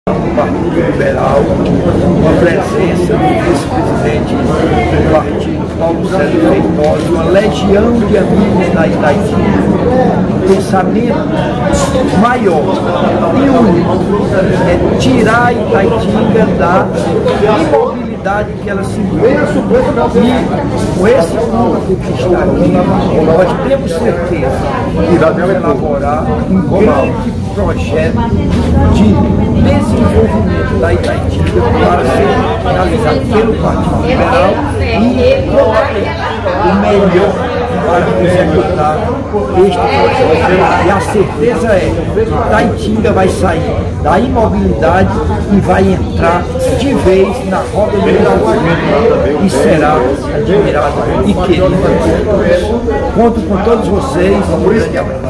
do Partido Liberal, com a presença do vice-presidente do partido, Paulo César Feitosa, uma legião de amigos da Itaitinga, um pensamento maior e único, é tirar a Itaitinga da imobilidade que ela se encontra. E com esse grupo que está aqui, nós temos certeza que vamos elaborar um grande projeto de desenvolvimento da Itaitinga para ser realizado pelo Partido Liberal e o melhor para executar este projeto. E a certeza é que Itaitinga vai sair da imobilidade e vai entrar de vez na roda do desenvolvimento e será admirado e querido por todos. Conto com todos vocês. Um grande abraço.